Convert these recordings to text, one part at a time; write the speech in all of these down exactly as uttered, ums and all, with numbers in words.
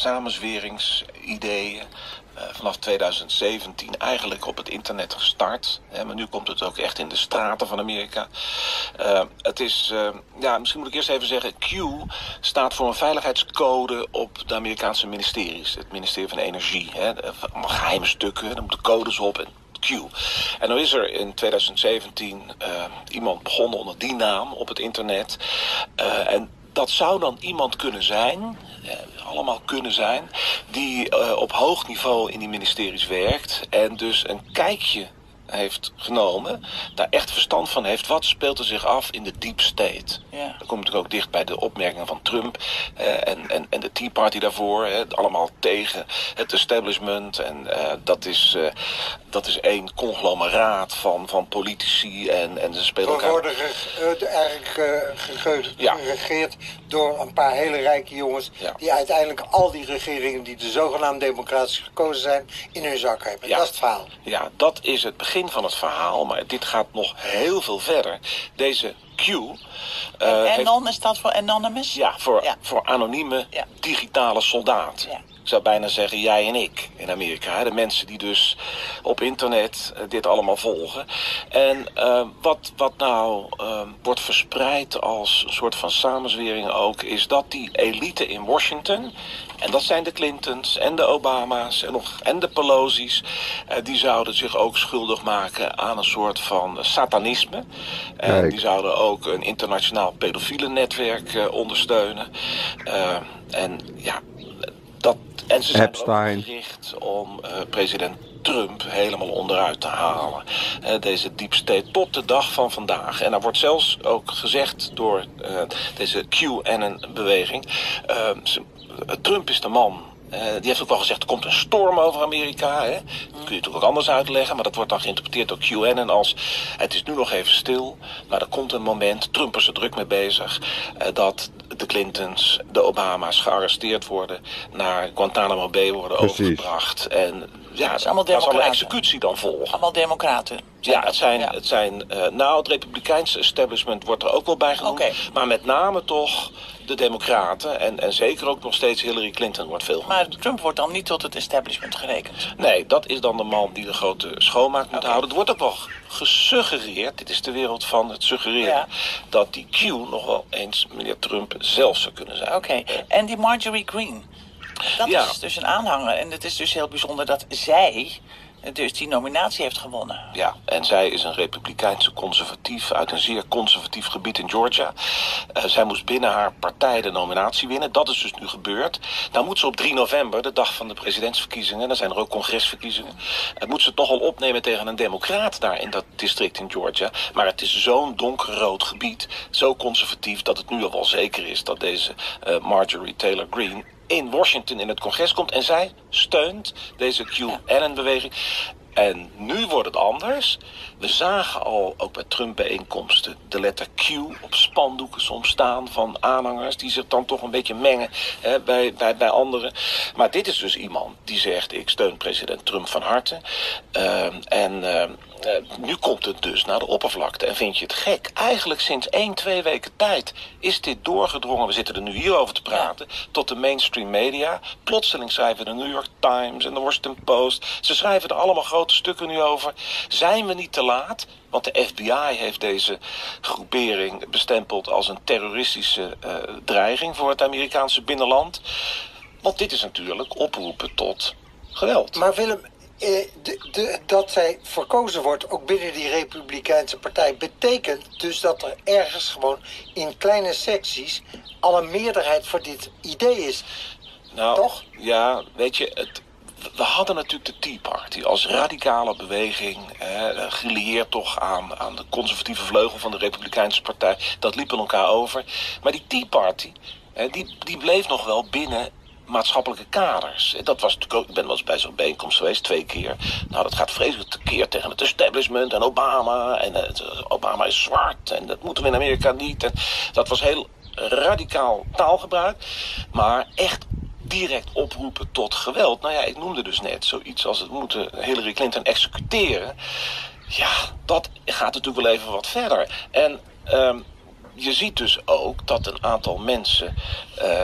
samenzweringsideeën. Uh, vanaf tweeduizend zeventien eigenlijk op het internet gestart. Hè, maar nu komt het ook echt in de straten van Amerika. Uh, het is, uh, ja, misschien moet ik eerst even zeggen, Q staat voor een veiligheidscode op de Amerikaanse ministeries. Het ministerie van Energie. Hè, allemaal geheime stukken, daar moeten codes op en Q. En nu is er in tweeduizend zeventien uh, iemand begonnen onder die naam op het internet. Uh, en dat zou dan iemand kunnen zijn, eh, allemaal kunnen zijn, die uh, op hoog niveau in die ministeries werkt en dus een kijkje heeft genomen, daar echt verstand van heeft. Wat speelt er zich af in de deep state? Ja. Dan kom je natuurlijk ook dicht bij de opmerkingen van Trump eh, en, en, en de Tea Party daarvoor. Eh, allemaal tegen het establishment. En uh, dat, is, uh, dat is één conglomeraat van, van politici. En, en ze spelen elkaar... We worden ge, uh, eigenlijk uh, ge, ja. geregeerd door een paar hele rijke jongens, ja, die uiteindelijk al die regeringen die de zogenaamd democratisch gekozen zijn in hun zak hebben. Ja. Dat is het verhaal. Ja, dat is het begin van het verhaal, maar dit gaat nog heel veel verder. Deze Q... Uh, en Anon, is dat voor anonymous? Ja, voor, ja. voor anonieme ja. digitale soldaten. Ja. Ik zou bijna zeggen jij en ik in Amerika. De mensen die dus op internet uh, dit allemaal volgen. En uh, wat, wat nou uh, wordt verspreid als een soort van samenzwering ook, is dat die elite in Washington, en dat zijn de Clintons en de Obama's en, nog, en de Pelosi's, uh, die zouden zich ook schuldig maken aan een soort van satanisme. En uh, die zouden ook een internationaal pedofiele netwerk uh, ondersteunen. Uh, en ja... Dat, en ze zijn Epstein. Ook gericht om uh, president Trump helemaal onderuit te halen. Uh, deze deep state tot de dag van vandaag. En daar wordt zelfs ook gezegd door uh, deze QAnon-beweging. Uh, Trump is de man. Uh, die heeft ook wel gezegd, er komt een storm over Amerika. Hè? Dat kun je natuurlijk ook anders uitleggen, maar dat wordt dan geïnterpreteerd door QAnon als het is nu nog even stil, maar er komt een moment, Trump is er druk mee bezig, uh, dat de Clintons, de Obama's gearresteerd worden, naar Guantanamo Bay worden Precies. overgebracht. En ja, dat is allemaal daar zal een executie dan volgen. Allemaal democraten. Ja, het zijn, ja. Het zijn uh, nou, het republikeinse establishment wordt er ook wel bij genoemd, okay. maar met name toch de democraten en, en zeker ook nog steeds Hillary Clinton wordt veel genoemd. Maar Trump wordt dan niet tot het establishment gerekend? Nee, dat is dan de man die de grote schoonmaak moet okay. houden. Er wordt ook wel gesuggereerd, dit is de wereld van het suggereren, ja. dat die Q nog wel eens meneer Trump zelf zou kunnen zijn. Oké, okay. En die Marjorie Greene, dat ja. is dus een aanhanger. En het is dus heel bijzonder dat zij dus die nominatie heeft gewonnen. Ja, en zij is een republikeinse conservatief uit een zeer conservatief gebied in Georgia. Uh, zij moest binnen haar partij de nominatie winnen. Dat is dus nu gebeurd. Dan moet ze op drie november, de dag van de presidentsverkiezingen, dan zijn er ook congresverkiezingen, uh, moet ze het toch al opnemen tegen een democraat daar in dat district in Georgia. Maar het is zo'n donkerrood gebied, zo conservatief, dat het nu al wel zeker is dat deze uh, Marjorie Taylor Greene in Washington in het congres komt. En zij steunt deze QAnon-beweging. En nu wordt het anders. We zagen al, ook bij Trump-bijeenkomsten, de letter Q op spandoeken soms staan van aanhangers die zich dan toch een beetje mengen hè, bij, bij, bij anderen. Maar dit is dus iemand die zegt, ik steun president Trump van harte. Uh, en uh, uh, nu komt het dus naar de oppervlakte. En vind je het gek? Eigenlijk sinds één, twee weken tijd is dit doorgedrongen. We zitten er nu hierover te praten. Tot de mainstream media. Plotseling schrijven de New York Times en de Washington Post. Ze schrijven er allemaal grote stukken nu over. Zijn we niet te laat? Want de F B I heeft deze groepering bestempeld als een terroristische uh, dreiging voor het Amerikaanse binnenland. Want dit is natuurlijk oproepen tot geweld. Maar Willem, eh, de, de, dat zij verkozen wordt, ook binnen die Republikeinse partij, betekent dus dat er ergens gewoon in kleine secties al een meerderheid voor dit idee is. Nou, toch? Ja, weet je, het, we hadden natuurlijk de Tea Party als radicale beweging, eh, gelieerd toch aan, aan de conservatieve vleugel van de Republikeinse partij. Dat liep in elkaar over. Maar die Tea Party, eh, die, die bleef nog wel binnen maatschappelijke kaders. Dat was natuurlijk ook, ik ben wel eens bij zo'n bijeenkomst geweest, twee keer. Nou, dat gaat vreselijk tekeer tegen het establishment en Obama. En uh, Obama is zwart en dat moeten we in Amerika niet. En dat was heel radicaal taalgebruik. Maar echt direct oproepen tot geweld. Nou ja, ik noemde dus net zoiets als het moeten Hillary Clinton executeren. Ja, dat gaat natuurlijk wel even wat verder. En um, je ziet dus ook dat een aantal mensen Uh,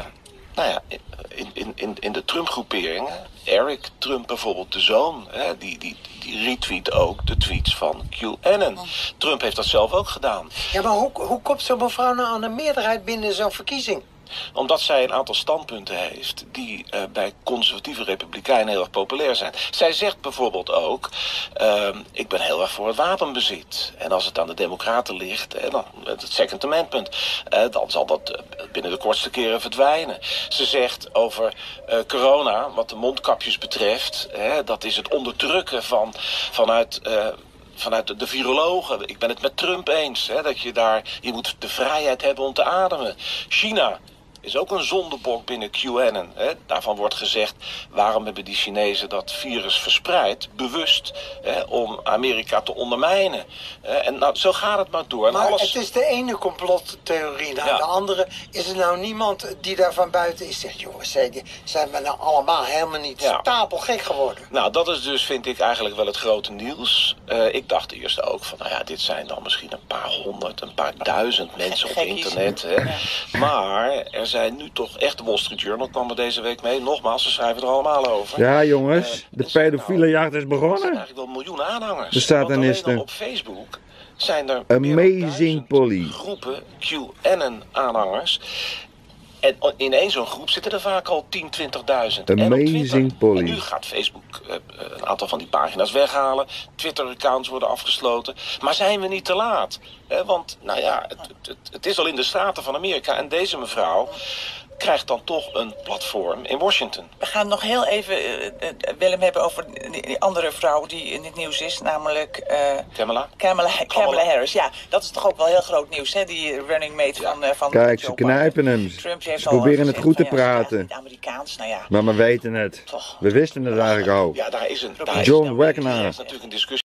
Nou ja, in, in, in, in de Trump-groeperingen, Eric Trump bijvoorbeeld, de zoon, hè, die, die, die retweet ook de tweets van QAnon. Oh. Trump heeft dat zelf ook gedaan. Ja, maar hoe, hoe komt zo'n mevrouw nou aan een meerderheid binnen zo'n verkiezing? Omdat zij een aantal standpunten heeft die uh, bij conservatieve republikeinen heel erg populair zijn. Zij zegt bijvoorbeeld ook, uh, ik ben heel erg voor het wapenbezit. En als het aan de democraten ligt, eh, dan, het Second Amendment, eh, dan zal dat uh, binnen de kortste keren verdwijnen. Ze zegt over uh, corona, wat de mondkapjes betreft, eh, dat is het onderdrukken van, vanuit... Uh, Vanuit de virologen. Ik ben het met Trump eens. Hè, dat je daar, je moet de vrijheid hebben om te ademen. China is ook een zondebok binnen QAnon. Hè. Daarvan wordt gezegd, waarom hebben die Chinezen dat virus verspreid? Bewust, hè, om Amerika te ondermijnen. Hè. En nou, zo gaat het maar door. En maar alles... het is de ene complottheorie naar ja. de andere. Is er nou niemand die daar van buiten is? Zegt, jongens, zijn we nou allemaal helemaal niet ja. stapelgek geworden? Nou, dat is dus, vind ik, eigenlijk wel het grote nieuws. Uh, ik dacht eerst ook van, nou ja, dit zijn dan misschien een paar honderd, een paar duizend mensen op internet. Hè. Ja. Maar er zijn nu toch echt, de Wall Street Journal kwam er deze week mee. Nogmaals, ze schrijven er allemaal over. Ja, jongens, uh, de pedofiele jacht is begonnen. Er zijn eigenlijk wel miljoenen aanhangers. De satanisten. Op Facebook zijn er Amazing Polly groepen QAnon-aanhangers. En in één zo'n groep zitten er vaak al tien, twintigduizend. Amazing Polly. En nu gaat Facebook uh, een aantal van die pagina's weghalen. Twitter-accounts worden afgesloten. Maar zijn we niet te laat? He, want, nou ja, het, het, het is al in de straten van Amerika. En deze mevrouw krijgt dan toch een platform in Washington. We gaan nog heel even, uh, uh, Willem, hebben over die, die andere vrouw die in het nieuws is. Namelijk uh, Kamala. Kamala, Kamala Harris. Ja, dat is toch ook wel heel groot nieuws, hè? Die running mate ja. van, uh, van Kijk, ze knijpen hem. Trump heeft ze proberen het goed te van, praten. Ja, niet Amerikaans, nou ja. Maar we weten het. Toch. We wisten het eigenlijk al. Ja, daar is een... Daar John is, Wagner. is natuurlijk een discussie.